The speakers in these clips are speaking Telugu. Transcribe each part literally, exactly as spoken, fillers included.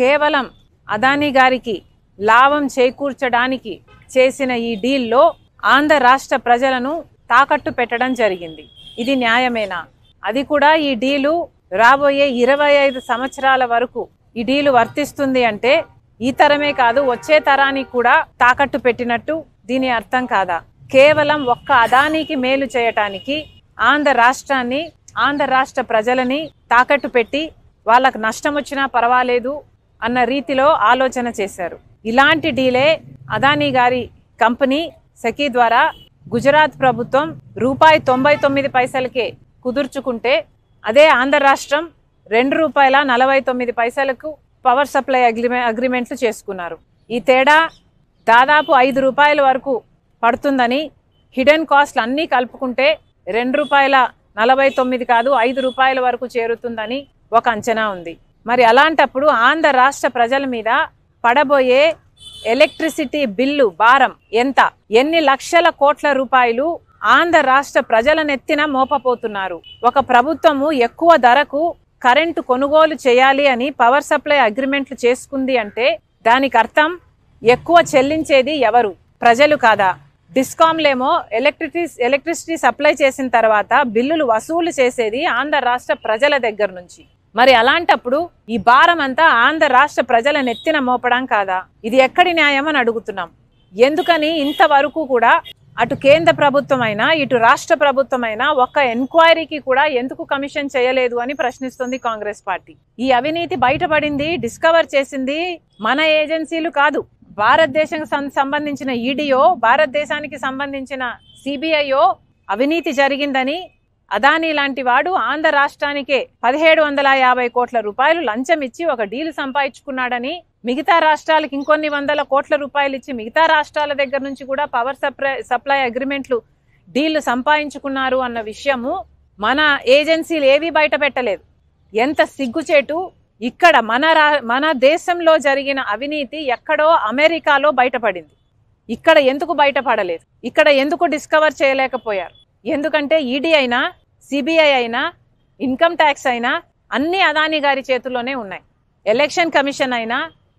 కేవలం అదానీ గారికి లాభం చేకూర్చడానికి చేసిన ఈ డీల్లో ఆంధ్ర రాష్ట్ర ప్రజలను తాకట్టు పెట్టడం జరిగింది. ఇది న్యాయమేనా? అది కూడా ఈ డీలు రాబోయే ఇరవై ఐదు సంవత్సరాల వరకు ఈ డీలు వర్తిస్తుంది అంటే ఈ తరమే కాదు వచ్చే తరానికి కూడా తాకట్టు పెట్టినట్టు దీని అర్థం కాదా? కేవలం ఒక్క అదానీకి మేలు చేయటానికి ఆంధ్ర రాష్ట్రాన్ని ఆంధ్ర రాష్ట్ర ప్రజలని తాకట్టు పెట్టి వాళ్ళకు నష్టం వచ్చినా పర్వాలేదు అన్న రీతిలో ఆలోచన చేశారు. ఇలాంటి డీలే అదానీ గారి కంపెనీ సెకీ ద్వారా గుజరాత్ ప్రభుత్వం రూపాయి తొంభై తొమ్మిది పైసలకే కుదుర్చుకుంటే అదే ఆంధ్ర రాష్ట్రం రెండు రూపాయల నలభై తొమ్మిది పైసలకు పవర్ సప్లై అగ్రిమె అగ్రిమెంట్లు చేసుకున్నారు. ఈ తేడా దాదాపు ఐదు రూపాయల వరకు పడుతుందని హిడెన్ కాస్ట్లు అన్నీ కలుపుకుంటే రెండు రూపాయల నలభై తొమ్మిది కాదు ఐదు రూపాయల వరకు చేరుతుందని ఒక అంచనా ఉంది. మరి అలాంటప్పుడు ఆంధ్ర రాష్ట్ర ప్రజల మీద పడబోయే ఎలక్ట్రిసిటీ బిల్లు భారం ఎంత? ఎన్ని లక్షల కోట్ల రూపాయలు ఆంధ్ర రాష్ట్ర ప్రజల నెత్తిన మోపపోతున్నారు. ఒక ప్రభుత్వము ఎక్కువ ధరకు కరెంటు కొనుగోలు చేయాలి అని పవర్ సప్లై అగ్రిమెంట్లు చేసుకుంది అంటే దానికి అర్థం ఎక్కువ చెల్లించేది ఎవరు? ప్రజలు కాదా? డిస్కామ్లేమో ఎలక్ట్రిసిటీ ఎలక్ట్రిసిటీ సప్లై చేసిన తర్వాత బిల్లులు వసూలు చేసేది ఆంధ్ర రాష్ట్ర ప్రజల దగ్గర నుంచి. మరి అలాంటప్పుడు ఈ భారం అంతా ఆంధ్ర రాష్ట్ర ప్రజల నెత్తిన మోపడం కాదా? ఇది ఎక్కడి న్యాయం అని అడుగుతున్నాం. ఎందుకని ఇంతవరకు కూడా అటు కేంద్ర ప్రభుత్వం అయినా ఇటు రాష్ట్ర ప్రభుత్వం అయినా ఒక్క ఎంక్వైరీకి కూడా ఎందుకు కమిషన్ చేయలేదు అని ప్రశ్నిస్తుంది కాంగ్రెస్ పార్టీ. ఈ అవినీతి బయటపడింది, డిస్కవర్ చేసింది మన ఏజెన్సీలు కాదు. భారతదేశం సంబంధించిన ఈడీఓ, భారతదేశానికి సంబంధించిన సిబిఐఓ అవినీతి జరిగిందని అదానీ లాంటి వాడు ఆంధ్ర రాష్ట్రానికే పదిహేడు వందల యాభై కోట్ల రూపాయలు లంచం ఇచ్చి ఒక డీలు సంపాదించుకున్నాడని, మిగతా రాష్ట్రాలకు ఇంకొన్ని వందల కోట్ల రూపాయలు ఇచ్చి మిగతా రాష్ట్రాల దగ్గర నుంచి కూడా పవర్ సప్లై సప్లై అగ్రిమెంట్లు డీళ్లు సంపాదించుకున్నారు అన్న విషయము మన ఏజెన్సీలు ఏవి బయట పెట్టలేదు. ఎంత సిగ్గుచేటు! ఇక్కడ మన రా మన దేశంలో జరిగిన అవినీతి ఎక్కడో అమెరికాలో బయటపడింది. ఇక్కడ ఎందుకు బయటపడలేదు? ఇక్కడ ఎందుకు డిస్కవర్ చేయలేకపోయారు? ఎందుకంటే ఈడీ అయినా సిబిఐ అయినా ఇన్కమ్ ట్యాక్స్ అయినా అన్ని అదానీ గారి చేతుల్లోనే ఉన్నాయి. ఎలక్షన్ కమిషన్ అయినా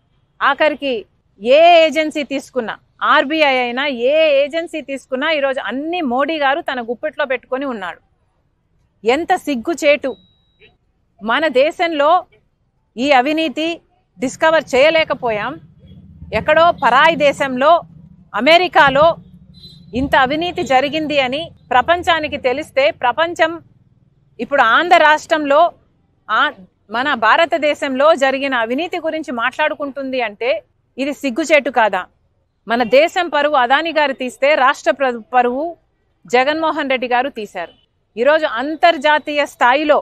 ఆఖరికి ఏ ఏజెన్సీ తీసుకున్నా, ఆర్బీఐ అయినా ఏ ఏజెన్సీ తీసుకున్నా ఈరోజు అన్ని మోడీ గారు తన గుప్పెట్లో పెట్టుకొని ఉన్నాడు. ఎంత సిగ్గుచేటు! మన దేశంలో ఈ అవినీతి డిస్కవర్ చేయలేకపోయాం. ఎక్కడో పరాయి దేశంలో అమెరికాలో ఇంత అవినీతి జరిగింది అని ప్రపంచానికి తెలిస్తే ప్రపంచం ఇప్పుడు ఆంధ్ర రాష్ట్రంలో మన భారతదేశంలో జరిగిన అవినీతి గురించి మాట్లాడుకుంటుంది అంటే ఇది సిగ్గుచేటు కాదా? మన దేశం పరువు అదానీ గారు తీస్తే రాష్ట్ర పరువు జగన్మోహన్ రెడ్డి గారు తీశారు. ఈరోజు అంతర్జాతీయ స్థాయిలో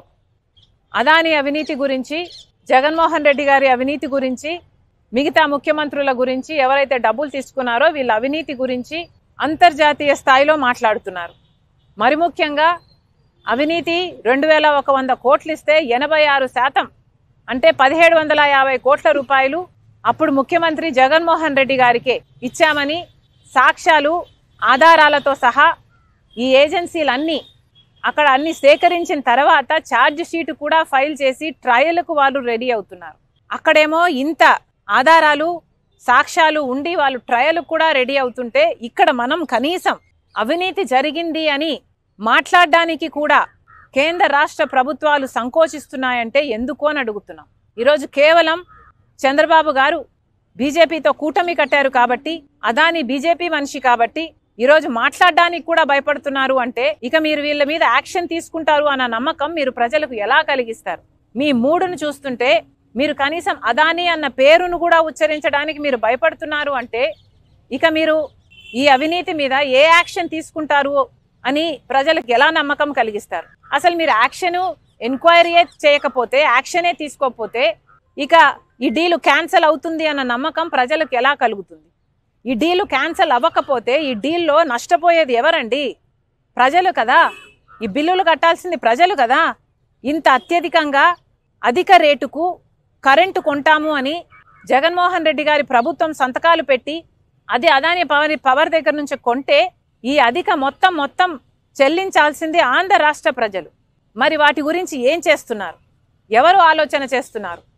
అదానీ అవినీతి గురించి, జగన్మోహన్ రెడ్డి గారి అవినీతి గురించి, మిగతా ముఖ్యమంత్రుల గురించి, ఎవరైతే డబ్బులు తీసుకున్నారో వీళ్ళ అవినీతి గురించి అంతర్జాతీయ స్థాయిలో మాట్లాడుతున్నారు. మరి ముఖ్యంగా అవినీతి రెండు వేల ఒక వంద కోట్లు ఇస్తే ఎనభై ఆరు శాతం అంటే పదిహేడు వందల యాభై కోట్ల రూపాయలు అప్పుడు ముఖ్యమంత్రి జగన్మోహన్ రెడ్డి గారికే ఇచ్చామని సాక్ష్యాలు ఆధారాలతో సహా ఈ ఏజెన్సీలన్నీ అక్కడ అన్ని సేకరించిన తర్వాత ఛార్జ్ షీట్ కూడా ఫైల్ చేసి ట్రయల్కు వాళ్ళు రెడీ అవుతున్నారు. అక్కడేమో ఇంత ఆధారాలు సాక్ష్యాలు ఉండి వాళ్ళు ట్రయల్ కూడా రెడీ అవుతుంటే ఇక్కడ మనం కనీసం అవినీతి జరిగింది అని మాట్లాడడానికి కూడా కేంద్ర రాష్ట్ర ప్రభుత్వాలు సంకోచిస్తున్నాయంటే ఎందుకు అని అడుగుతున్నాం. ఈరోజు కేవలం చంద్రబాబు గారు బీజేపీతో కూటమి కట్టారు కాబట్టి, అదానీ బీజేపీ మనిషి కాబట్టి ఈరోజు మాట్లాడడానికి కూడా భయపడుతున్నారు అంటే ఇక మీరు వీళ్ళ మీద యాక్షన్ తీసుకుంటారు అన్న నమ్మకం మీరు ప్రజలకు ఎలా కలిగిస్తారు? మీ మూడును చూస్తుంటే మీరు కనీసం అదానీ అన్న పేరును కూడా ఉచ్చరించడానికి మీరు భయపడుతున్నారు అంటే ఇక మీరు ఈ అవినీతి మీద ఏ యాక్షన్ తీసుకుంటారు అని ప్రజలకు ఎలా నమ్మకం కలిగిస్తారు? అసలు మీరు యాక్షన్ ఎంక్వైరీ చేయకపోతే, యాక్షనే తీసుకోకపోతే ఇక ఈ డీలు క్యాన్సల్ అవుతుంది అన్న నమ్మకం ప్రజలకు ఎలా కలుగుతుంది? ఈ డీలు క్యాన్సల్ అవ్వకపోతే ఈ డీల్లో నష్టపోయేది ఎవరండి? ప్రజలు కదా. ఈ బిల్లులు కట్టాల్సింది ప్రజలు కదా. ఇంత అత్యధికంగా అధిక రేటుకు కరెంటు కొంటాము అని జగన్మోహన్ రెడ్డి గారి ప్రభుత్వం సంతకాలు పెట్టి అది అదానీ పవర్ పవర్ దగ్గర నుంచి కొంటే ఈ అధిక మొత్తం మొత్తం చెల్లించాల్సింది ఆంధ్ర రాష్ట్ర ప్రజలు. మరి వాటి గురించి ఏం చేస్తున్నారు? ఎవరు ఆలోచన చేస్తున్నారు?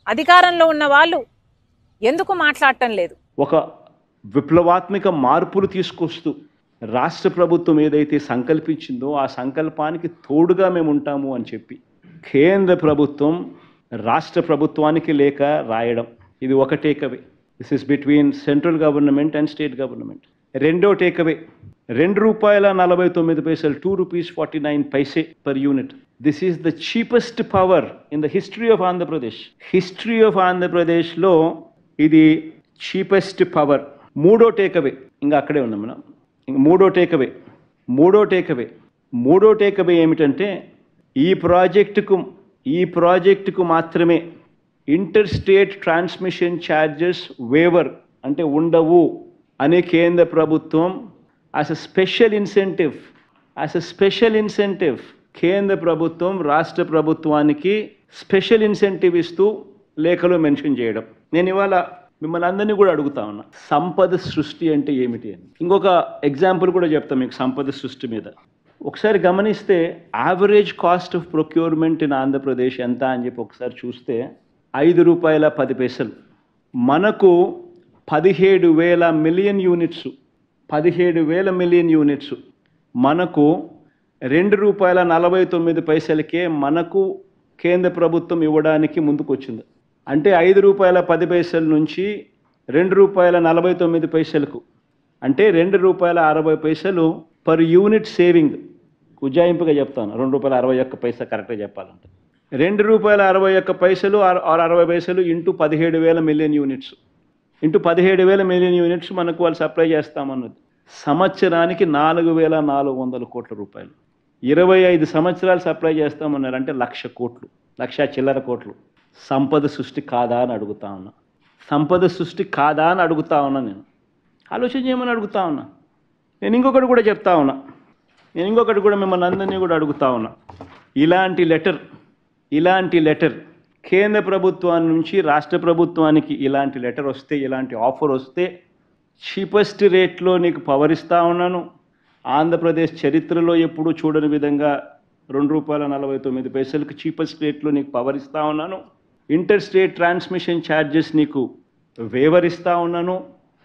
అధికారంలో ఉన్న వాళ్ళు ఎందుకు మాట్లాడటం లేదు? ఒక విప్లవాత్మక మార్పులు తీసుకొస్తూ రాష్ట్ర ప్రభుత్వం ఏదైతే సంకల్పించిందో ఆ సంకల్పానికి తోడుగా మేము ఉంటాము అని చెప్పి కేంద్ర ప్రభుత్వం రాష్ట్ర ప్రభుత్వానికి లేఖ రాయడం, ఇది ఒక takeaway. This is between central government and state government. రెండో టేకవే, రెండు రూపాయల నలభై తొమ్మిది పైసలు, two rupees forty nine paise per unit. This is the cheapest power in the history of Andhra Pradesh. History of ఆంధ్రప్రదేశ్లో ఇది చీపెస్ట్ పవర్. మూడో టేకవే, ఇంకా అక్కడే ఉన్నాం మనం. ఇంక మూడో టేకవే మూడో టేకవే మూడో టేకవే ఏమిటంటే ఈ ప్రాజెక్టుకు ఈ ప్రాజెక్టుకు మాత్రమే inter state transmission charges waiver అంటే ఉండవు అనే కేంద్ర ప్రభుత్వం as a special incentive as a special incentive కేంద్ర ప్రభుత్వం రాష్ట్ర ప్రభుత్వానికి స్పెషల్ ఇన్సెంటివ్ ఇస్తూ లేఖలో మెన్షన్ చేయడం. నేను ఇవాళ మిమ్మల్ని అందరినీ కూడా అడుగుతా ఉన్నా, సంపద సృష్టి అంటే ఏమిటి అని. ఇంకొక ఎగ్జాంపుల్ కూడా చెప్తాను మీకు సంపద సృష్టి మీద. ఒకసారి గమనిస్తే average cost of procurement in Andhra Pradesh ఎంత అని చెప్పి ఒకసారి చూస్తే ఐదు రూపాయల పది పైసలు. మనకు పదిహేడు వేల మిలియన్ యూనిట్స్ పదిహేడు వేల మిలియన్ యూనిట్స్ మనకు రెండు రూపాయల నలభై తొమ్మిది పైసలకే మనకు కేంద్ర ప్రభుత్వం ఇవ్వడానికి ముందుకు వచ్చింది. అంటే ఐదు రూపాయల పది పైసల నుంచి రెండు రూపాయల నలభై తొమ్మిది పైసలకు, అంటే రెండు రూపాయల అరవై పైసలు పర్ యూనిట్ సేవింగ్. ఉజ్జాయింపుగా చెప్తాను, రెండు రూపాయల అరవై ఒక్క పైసా కరెక్ట్గా చెప్పాలంటే రెండు రూపాయల అరవై ఒక్క పైసలు ఆరు అరవై పైసలు ఇంటూ పదిహేడు వేల మిలియన్ యూనిట్స్ ఇంటూ పదిహేడు వేల మిలియన్ యూనిట్స్ మనకు వాళ్ళు సప్లై చేస్తామన్నది. సంవత్సరానికి నాలుగు వేల నాలుగు వందల కోట్ల రూపాయలు. ఇరవై ఐదు సంవత్సరాలు సప్లై చేస్తామన్నారు, అంటే లక్ష కోట్లు లక్ష చిల్లర కోట్లు. సంపద సృష్టి కాదా అని అడుగుతా ఉన్నా. సంపద సృష్టి కాదా అని అడుగుతా ఉన్నా. నేను ఆలోచన చేయమని అడుగుతా ఉన్నా. నేను ఇంకొకటి కూడా చెప్తా ఉన్నా నేను ఇంకొకటి కూడా మిమ్మల్ని అందరినీ కూడా అడుగుతా ఉన్నా. ఇలాంటి లెటర్ ఇలాంటి లెటర్ కేంద్ర ప్రభుత్వాన్ని నుంచి రాష్ట్ర ప్రభుత్వానికి ఇలాంటి లెటర్ వస్తే, ఇలాంటి ఆఫర్ వస్తే చీపెస్ట్ రేట్లో నీకు పవర్ ఇస్తూ ఉన్నాను. ఆంధ్రప్రదేశ్ చరిత్రలో ఎప్పుడూ చూడని విధంగా రెండు రూపాయల నలభై తొమ్మిది పైసలకు చీపెస్ట్ రేట్లో నీకు పవర్ ఇస్తూ ఉన్నాను. ఇంటర్ స్టేట్ ట్రాన్స్మిషన్ ఛార్జెస్ నీకు వేవర్ ఇస్తూ ఉన్నాను.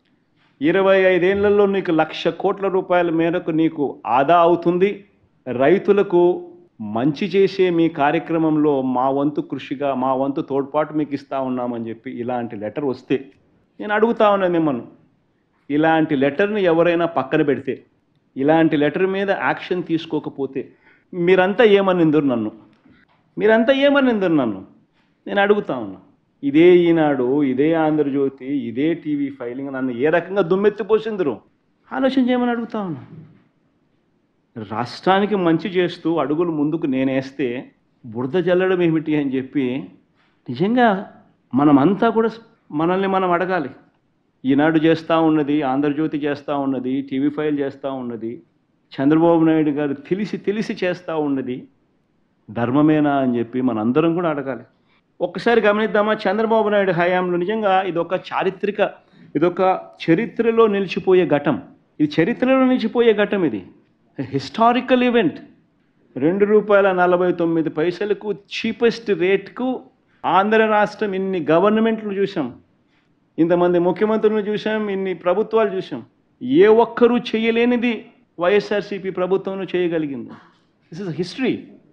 ఇరవై ఐదేళ్లలో నీకు లక్ష కోట్ల రూపాయల మేరకు నీకు ఆదా అవుతుంది. రైతులకు మంచి చేసే మీ కార్యక్రమంలో మా వంతు కృషిగా మా వంతు తోడ్పాటు మీకు ఇస్తూ ఉన్నామని చెప్పి ఇలాంటి లెటర్ వస్తే నేను అడుగుతా ఉన్నాను మిమ్మల్ని, ఇలాంటి లెటర్ని ఎవరైనా పక్కన పెడితే, ఇలాంటి లెటర్ మీద యాక్షన్ తీసుకోకపోతే మీరంతా ఏమనిందరు నన్ను మీరంతా ఏమనిందరు నన్ను నేను అడుగుతా ఉన్నా. ఇదే ఈనాడు, ఇదే ఆంధ్రజ్యోతి, ఇదే టీవీ ఫైలింగ్ నన్ను ఏ రకంగా దుమ్మెత్తిపోసిందరు ఆలోచన చేయమని అడుగుతా ఉన్నా. రాష్ట్రానికి మంచి చేస్తూ అడుగులు ముందుకు నేనేస్తే బురద జల్లడం ఏమిటి అని చెప్పి నిజంగా మనమంతా కూడా మనల్ని మనం అడగాలి. ఈనాడు చేస్తూ ఉన్నది, ఆంధ్రజ్యోతి చేస్తూ ఉన్నది, టీవీ ఫైల్ చేస్తూ ఉన్నది, చంద్రబాబు నాయుడు గారు తెలిసి తెలిసి చేస్తూ ఉన్నది ధర్మమేనా అని చెప్పి మనందరం కూడా అడగాలి. ఒక్కసారి గమనిద్దామా, చంద్రబాబు నాయుడు హయాంలో నిజంగా ఇదొక చారిత్రక ఇదొక చరిత్రలో నిలిచిపోయే ఘటం. ఇది చరిత్రలో నిలిచిపోయే ఘటం. ఇది హిస్టారికల్ ఈవెంట్. రెండు రూపాయల నలభై తొమ్మిది పైసలకు చీపెస్ట్ రేట్కు ఆంధ్ర రాష్ట్రం ఇన్ని గవర్నమెంట్లు చూసాం, ఇంతమంది ముఖ్యమంత్రులను చూసాం, ఇన్ని ప్రభుత్వాలు చూసాం. ఏ ఒక్కరూ చేయలేనిది వైఎస్ఆర్సీపీ ప్రభుత్వం చేయగలిగింది. This is history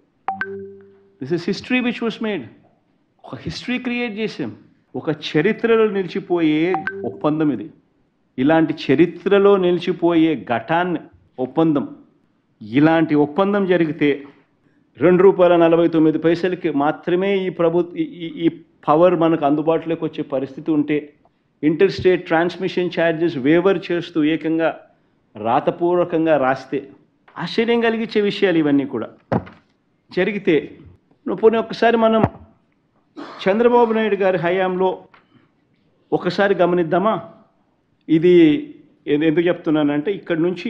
this is history which was made. ఒక హిస్టరీ క్రియేట్ చేసాం. ఒక చరిత్రలో నిలిచిపోయే ఒప్పందం ఇది. ఇలాంటి చరిత్రలో నిలిచిపోయే ఘటాన్ని ఒప్పందం, ఇలాంటి ఒప్పందం జరిగితే రెండు రూపాయల నలభై తొమ్మిది పైసలకి మాత్రమే ఈ ప్రభుత్వ ఈ పవర్ మనకు అందుబాటులోకి వచ్చే పరిస్థితి ఉంటే, inter state transmission charges waiver చేస్తూ ఏకంగా రాతపూర్వకంగా రాస్తే ఆశ్చర్యం కలిగించే విషయాలు ఇవన్నీ కూడా జరిగితే, నువ్వు పోనీ ఒక్కసారి మనం చంద్రబాబు నాయుడు గారి హయాంలో ఒకసారి గమనిద్దామా. ఇది ఎందుకు చెప్తున్నానంటే, ఇక్కడి నుంచి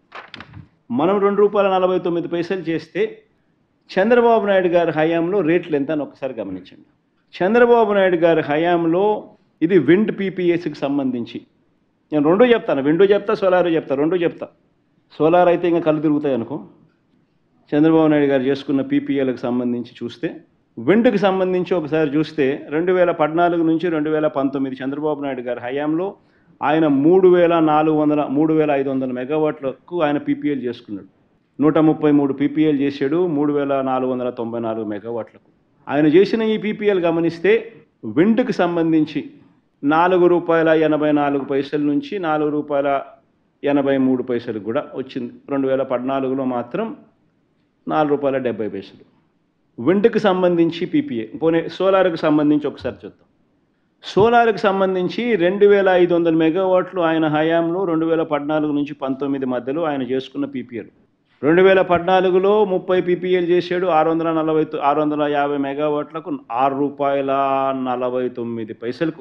మనం రెండు రూపాయల నలభై తొమ్మిది పైసలు చేస్తే చంద్రబాబు నాయుడు గారి హయాంలో రేట్లు ఎంత అని ఒకసారి గమనించండి. చంద్రబాబు నాయుడు గారి హయాంలో ఇది విండ్ పీపీఎస్కి సంబంధించి, నేను రెండో చెప్తాను, విండో చెప్తా, సోలార్ చెప్తా, రెండో చెప్తా. సోలార్ అయితే ఇంకా కళ్ళు తిరుగుతాయి అనుకో. చంద్రబాబు నాయుడు గారు చేసుకున్న పీపీఎల్కి సంబంధించి చూస్తే విండ్కి సంబంధించి ఒకసారి చూస్తే రెండు వేల పద్నాలుగు నుంచి రెండు వేల పంతొమ్మిది చంద్రబాబు నాయుడు గారి హయాంలో ఆయన మూడు వేల నాలుగు వందల మూడు వేల ఐదు వందల మెగావాట్లకు ఆయన పీపీఎల్ చేసుకున్నాడు. నూట ముప్పై మూడు పీపీఎల్ చేశాడు మూడు వేల నాలుగు వందల తొంభై నాలుగు మెగావాట్లకు. ఆయన చేసిన ఈ పీపీఎల్ గమనిస్తే విండ్కి సంబంధించి నాలుగు రూపాయల ఎనభై నాలుగు పైసల నుంచి నాలుగు రూపాయల ఎనభై మూడు పైసలు కూడా వచ్చింది. రెండు వేల పద్నాలుగులో మాత్రం నాలుగు రూపాయల డెబ్బై పైసలు. విండ్కి సంబంధించి పీపీఏ. పోనీ సోలార్కి సంబంధించి ఒకసారి చూద్దాం. సోలార్కి సంబంధించి రెండు వేల ఐదు వందల మెగావాట్లు ఆయన హయాంలో రెండు వేల పద్నాలుగు నుంచి పంతొమ్మిది మధ్యలో ఆయన చేసుకున్న పీపీఎల్. రెండు వేల పద్నాలుగులో ముప్పై పీపీఎల్ చేశాడు ఆరు వందల నలభై ఆరు వందల యాభై మెగావాట్లకు ఆరు రూపాయల నలభై తొమ్మిది పైసలకు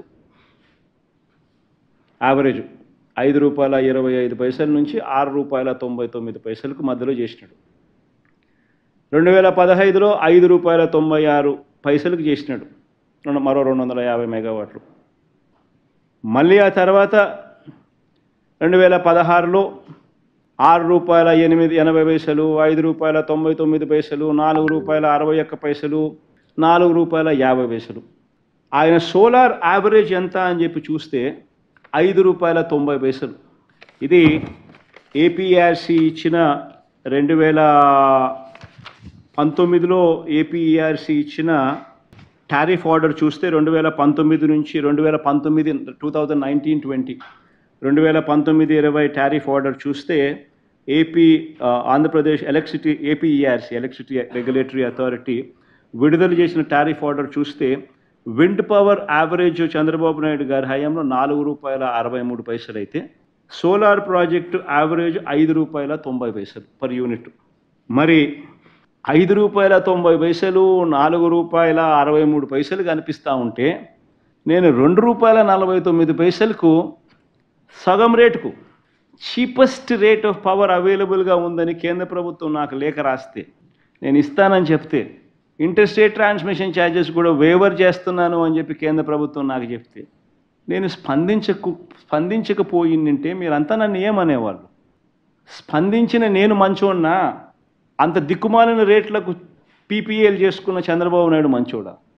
యావరేజ్ ఐదు రూపాయల ఇరవై ఐదు పైసల నుంచి ఆరు రూపాయల తొంభై తొమ్మిది పైసలకు మధ్యలో చేసినాడు. రెండు వేల పదహైదులో ఐదు రూపాయల తొంభై ఆరు పైసలకు చేసినాడు మరో రెండు వందల యాభై మెగావాట్లు. మళ్ళీ ఆ తర్వాత రెండు వేల పదహారులో ఆరు రూపాయల ఎనిమిది ఎనభై పైసలు, ఐదు రూపాయల తొంభై తొమ్మిది పైసలు, నాలుగు రూపాయల అరవై ఒక్క పైసలు, నాలుగు రూపాయల యాభై పైసలు. ఆయన సోలార్ యావరేజ్ ఎంత అని చెప్పి చూస్తే ఐదు రూపాయల తొంభై పైసలు. ఇది ఏపీఆర్సీ ఇచ్చిన రెండు వేల పంతొమ్మిదిలో ఏపీఆర్సీ ఇచ్చిన టారిఫ్ ఆర్డర్ చూస్తే రెండు వేల పంతొమ్మిది నుంచి రెండు వేల పంతొమ్మిది టూ థౌజండ్ నైన్టీన్ ట్వంటీ రెండు వేల పంతొమ్మిది ఇరవై టారిఫ్ ఆర్డర్ చూస్తే AP Andhra Pradesh electricity APERC electricity regulatory authority విడుదల చేసిన టారిఫ్ ఆర్డర్ చూస్తే wind power average Chandrababu Naidu గారి హయాంలో నాలుగు రూపాయల అరవై మూడు పైసలు అయితే సోలార్ ప్రాజెక్టు యావరేజ్ ఐదు రూపాయల తొంభై పైసలు పర్ యూనిట్. మరి ఐదు రూపాయల తొంభై పైసలు నాలుగు రూపాయల అరవై మూడు పైసలు కనిపిస్తూ ఉంటే నేను రెండు రూపాయల నలభై తొమ్మిది పైసలకు సగం రేటుకు చీపెస్ట్ రేట్ ఆఫ్ పవర్ అవైలబుల్గా ఉందని కేంద్ర ప్రభుత్వం నాకు లేఖ రాస్తే నేను ఇస్తానని చెప్తే ఇంటర్స్టేట్ ట్రాన్స్మిషన్ ఛార్జెస్ కూడా వేవర్ చేస్తున్నాను అని చెప్పి కేంద్ర ప్రభుత్వం నాకు చెప్తే నేను స్పందించకు స్పందించకపోయిందంటే మీరంతా నన్ను ఏమనేవాళ్ళు? స్పందించిన నేను మంచోన్నా? అంత దిక్కుమాలిన రేట్లకు పీపీఎల్ చేసుకున్న చంద్రబాబు నాయుడు మంచోడా?